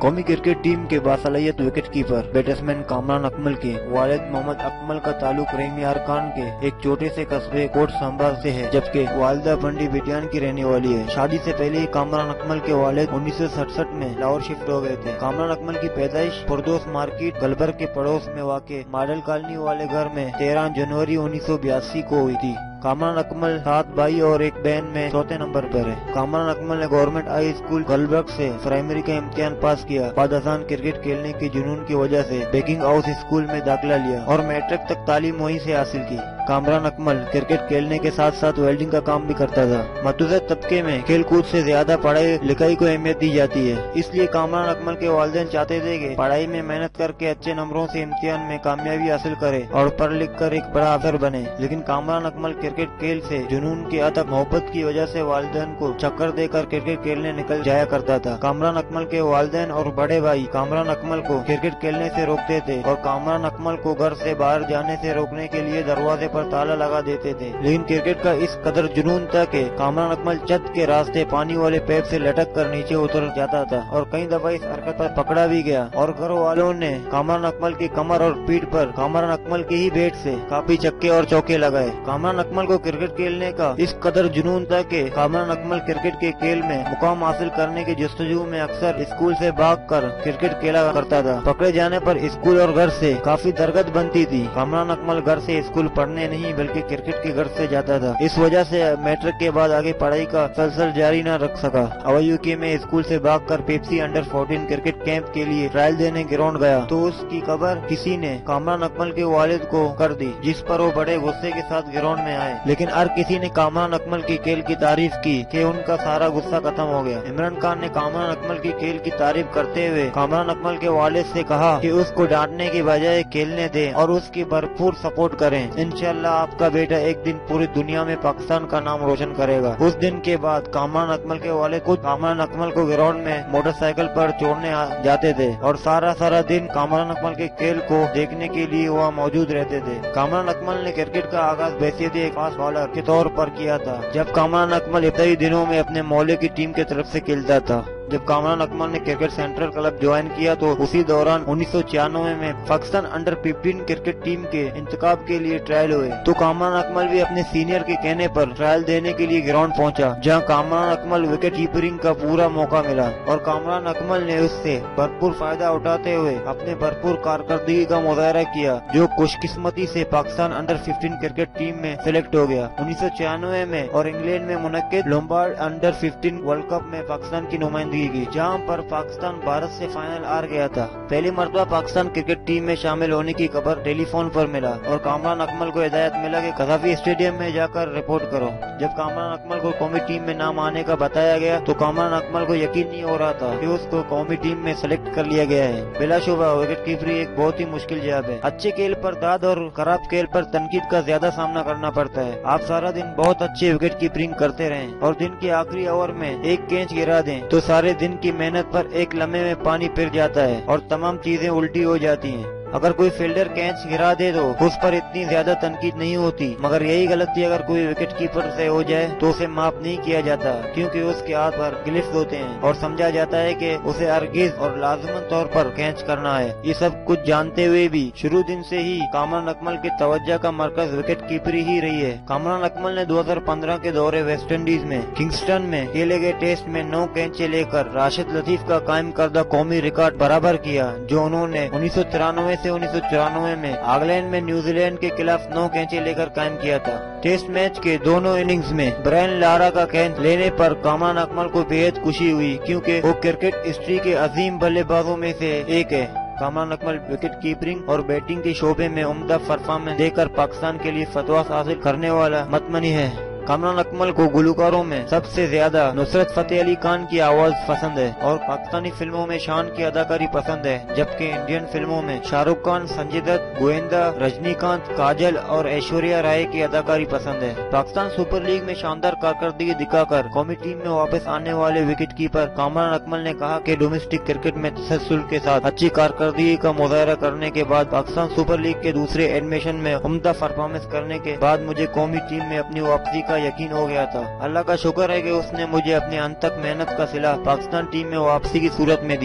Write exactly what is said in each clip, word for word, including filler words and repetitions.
कौमी cricket team के बासलाहियत wicket keeper batsman Kamran Akmal के वालिद मोहम्मद अकमल का ताल्लुक रेमियार खान के एक छोटे से कस्बे कोट संभा से है, जबकि वालिदा बंडी बिटियान की रहने वाली है। शादी से पहले ही कामरान अकमल के वालिद उन्नीस सौ सड़सठ में लाहौर शिफ्ट हो गए थे। कामरान अकमल की पैदाइश फुरदौस मार्केट गलबर्ग के पड़ोस में वाक़े मॉडल कॉलोनी वाले घर में तेरह जनवरी उन्नीस सौ बयासी को हुई थी। कामरान अकमल सात भाई और एक बहन में चौथे नंबर पर है। कामरान अकमल ने गवर्नमेंट हाई स्कूल गलबर्ग से प्राइमरी का इम्तिहान पास किया। बाद अजान क्रिकेट खेलने के जुनून की वजह से बेकिंग हाउस स्कूल में दाखिला लिया और मैट्रिक तक तालीम वहीं से हासिल की। कामरान अकमल क्रिकेट खेलने के साथ साथ वेल्डिंग का काम भी करता था। मतूसत तबके में खेल कूद से ज्यादा पढ़ाई लिखाई को अहमियत दी जाती है, इसलिए कामरान अकमल के वालिदैन चाहते थे कि पढ़ाई में मेहनत करके अच्छे नंबरों से इम्तिहान में कामयाबी हासिल करे और पढ़ लिख कर एक बड़ा अफसर बने। लेकिन कामरान अकमल क्रिकेट खेल से जुनून की अतक मोहब्बत की वजह से वालिदैन को चक्कर देकर क्रिकेट खेलने निकल जाया करता था। कामरान अकमल के वालिदैन और बड़े भाई कामरान अकमल को क्रिकेट खेलने से रोकते थे और कामरान अकमल को घर से बाहर जाने से रोकने के लिए दरवाजे पर ताला लगा देते थे। लेकिन क्रिकेट का इस कदर जुनून था कि कामरान अकमल छत के रास्ते पानी वाले पैप से लटक कर नीचे उतर जाता था और कई दफा इस हरकत पर पकड़ा भी गया और घर वालों ने कामरान अकमल की कमर और पीठ पर कामरान अकमल की ही बैट से काफी चक्के और चौके लगाए। कामरान अकमल को क्रिकेट खेलने का इस कदर जुनून था कि कामरान अकमल क्रिकेट के खेल में मुकाम हासिल करने की जस्तजू में अक्सर स्कूल से भाग कर क्रिकेट खेला करता था। पकड़े जाने पर स्कूल और घर से काफी दरगत बनती थी। कामरान अकमल घर से स्कूल पढ़ने नहीं बल्कि क्रिकेट के घर से जाता था। इस वजह से मैट्रिक के बाद आगे पढ़ाई का सिलसिला जारी न रख सका। अवध यूके में स्कूल से भागकर Pepsi under fourteen cricket camp के लिए ट्रायल देने ग्राउंड गया तो उसकी खबर किसी ने कामरान अकमल के वालिद को कर दी, जिस पर वो बड़े गुस्से के साथ ग्राउंड में आए। लेकिन हर किसी ने कामरान अकमल की खेल की तारीफ की कि उनका सारा गुस्सा खत्म हो गया। इमरान खान ने कामरान अकमल की खेल की तारीफ करते हुए कामरान अकमल के वालिद से कहा कि उसको डांटने की बजाय खेलने दें और उसकी भरपूर सपोर्ट करें। इंशाल्लाह आपका बेटा एक दिन पूरी दुनिया में पाकिस्तान का नाम रोशन करेगा। उस दिन के बाद कामरान अकमल के वालिद खुद कामरान अकमल को ग्राउंड में मोटरसाइकिल पर छोड़ने जाते थे और सारा सारा दिन कामरान अकमल के खेल को देखने के लिए वहाँ मौजूद रहते थे। कामरान अकमल ने क्रिकेट का आगाज बैसियत एक फास्ट बॉलर के तौर पर किया था, जब कामरान अकमल इब्तदाई दिनों में अपने मोहल्ले की टीम की तरफ से खेलता था। जब कामरान अकमल ने क्रिकेट सेंट्रल क्लब ज्वाइन किया तो उसी दौरान उन्नीस सौ छियानवे में पाकिस्तान अंडर पंद्रह क्रिकेट टीम के इंतखाब के लिए ट्रायल हुए तो कामरान अकमल भी अपने सीनियर के कहने पर ट्रायल देने के लिए ग्राउंड पहुंचा, जहां कामरान अकमल विकेट कीपरिंग का पूरा मौका मिला और कामरान अकमल ने उससे भरपूर फायदा उठाते हुए अपने भरपूर कारकर्दगी का मुजाहरा किया, जो खुशकिस्मती से पाकिस्तान अंडर पंद्रह क्रिकेट टीम में सिलेक्ट हो गया। उन्नीस सौ छियानवे में और इंग्लैंड में मुनक्किद लोम्बार्ड अंडर पंद्रह वर्ल्ड कप में पाकिस्तान की नुमाइंदगी की, जहां पर पाकिस्तान भारत से फाइनल हार गया था। पहली मरतबा पाकिस्तान क्रिकेट टीम में शामिल होने की खबर टेलीफोन पर मिला और कामरान अकमल को हिदायत मिला कि कज़ाफी स्टेडियम में जाकर रिपोर्ट करो। जब कामरान अकमल को कौमी टीम में नाम आने का बताया गया तो कामरान अकमल को यकीन नहीं हो रहा था कि उसको कौमी टीम में सेलेक्ट कर लिया गया है। बिलाशुबा विकेट कीपरी एक बहुत ही मुश्किल जॉब है। अच्छे खेल पर दाद और खराब खेल पर तनकीद का ज्यादा सामना करना पड़ता है। आप सारा दिन बहुत अच्छे विकेट कीपरिंग करते रहें और दिन के आखिरी ओवर में एक कैच गिरा दें तो सारे दिन की मेहनत पर एक लम्हे में पानी फिर जाता है और तमाम चीजें उल्टी हो जाती हैं। अगर कोई फील्डर कैच गिरा दे तो उस पर इतनी ज्यादा तनकीद नहीं होती, मगर यही गलती अगर कोई विकेट कीपर से हो जाए तो उसे माफ नहीं किया जाता, क्योंकि उसके हाथ पर ग्लिफ्स होते हैं और समझा जाता है कि उसे हरगिज और लाजमन तौर पर कैच करना है। ये सब कुछ जानते हुए भी शुरू दिन से ही कामरान अकमल की तवज्जो का मरकज विकेट कीपरी ही रही है। कामरान अकमल ने दो हजार पंद्रह के दौरे वेस्ट इंडीज में किंगस्टन में खेले गए टेस्ट में नौ कैचे लेकर राशिद लतीफ का कायम करदा कौमी रिकॉर्ड बराबर किया, जो उन्होंने उन्नीस सौ तिरानवे से उन्नीस सौ चौरानवे में आगलैंड में न्यूजीलैंड के खिलाफ नौ कैचे लेकर कायम किया था। टेस्ट मैच के दोनों इनिंग्स में ब्रायन लारा का कैच लेने पर कामरान अकमल को बेहद खुशी हुई, क्योंकि वो क्रिकेट हिस्ट्री के अजीम बल्लेबाजों में से एक है। कामरान अकमल विकेट कीपरिंग और बैटिंग के शोबे में उम्दा परफॉर्मेंस देकर पाकिस्तान के लिए फतवा हासिल करने वाला मतमनी है। कामरान अकमल को गुलकारों में सबसे ज्यादा नुसरत फतेह अली खान की आवाज पसंद है और पाकिस्तानी फिल्मों में शान की अदाकारी पसंद है, जबकि इंडियन फिल्मों में शाहरुख खान, संजय दत्त, गोविंदा, रजनीकांत, काजल और ऐश्वर्या राय की अदाकारी पसंद है। पाकिस्तान सुपर लीग में शानदार कारकर्दगी दिखाकर कौमी टीम में वापस आने वाले विकेट कीपर कामरान अकमल ने कहा कि डोमेस्टिक क्रिकेट में तसलसल के साथ अच्छी कारकर्दगी का मुजाहरा करने के बाद पाकिस्तान सुपर लीग के दूसरे एडमिशन में उम्दा परफॉर्मेंस करने के बाद मुझे कौमी टीम में अपनी वापसी का यकीन हो गया था। अल्लाह का शुक्र है कि उसने मुझे अपने अंत तक मेहनत का सिला पाकिस्तान टीम में वापसी की सूरत में दिया।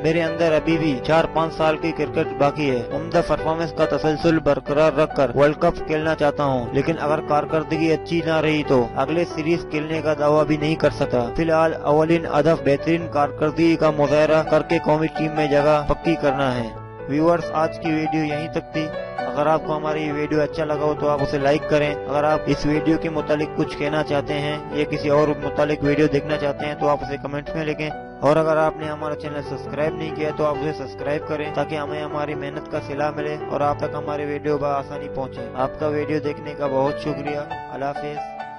मेरे अंदर अभी भी चार पाँच साल की क्रिकेट बाकी है। उम्दा परफॉर्मेंस का तसलसल बरकरार रखकर वर्ल्ड कप खेलना चाहता हूँ, लेकिन अगर कारकर्दगी अच्छी न रही तो अगले सीरीज खेलने का दावा भी नहीं कर सकता। फिलहाल अवलिन अदफ बेहतरीन कारकर्दगी का मुजाहरा करके कौमी टीम में जगह पक्की करना है। व्यूअर्स, आज की वीडियो यहीं तक थी। अगर आपको हमारी ये वीडियो अच्छा लगा हो तो आप उसे लाइक करें। अगर आप इस वीडियो के मुतालिक कुछ कहना चाहते हैं या किसी और मुतालिक वीडियो देखना चाहते हैं तो आप उसे कमेंट्स में लिखें। और अगर आपने हमारा चैनल सब्सक्राइब नहीं किया तो आप उसे सब्सक्राइब करें ताकि हमें हमारी मेहनत का सिला मिले और आप तक हमारे वीडियो बआसानी पहुंचे। आपका वीडियो देखने का बहुत शुक्रिया। अल्लाह हाफिज़।